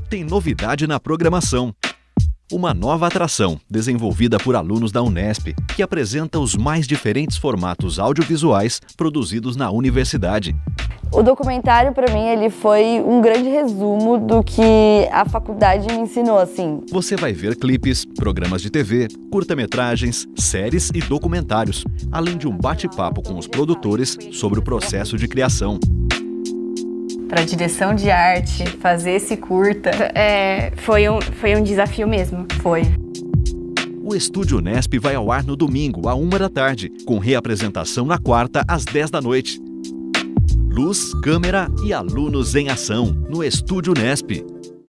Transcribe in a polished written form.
tem novidade na programação. Uma nova atração desenvolvida por alunos da Unesp, que apresenta os mais diferentes formatos audiovisuais produzidos na universidade. O documentário, para mim, ele foi um grande resumo do que a faculdade me ensinou, assim. Você vai ver clipes, programas de TV, curta-metragens, séries e documentários, além de um bate-papo com os produtores sobre o processo de criação. Para a direção de arte, fazer esse curta... Foi um desafio mesmo. Foi. O Estúdio Unesp vai ao ar no domingo, à 1h da tarde, com reapresentação na quarta, às 10 da noite. Luz, câmera e alunos em ação, no Estúdio Unesp.